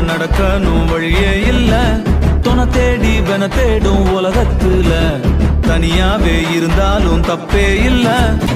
நடக்கணும் வழியே இல்ல துணை தேடி வென தேடும் உலகத்துல தனியாவே இருந்தாலும் தப்பே இல்ல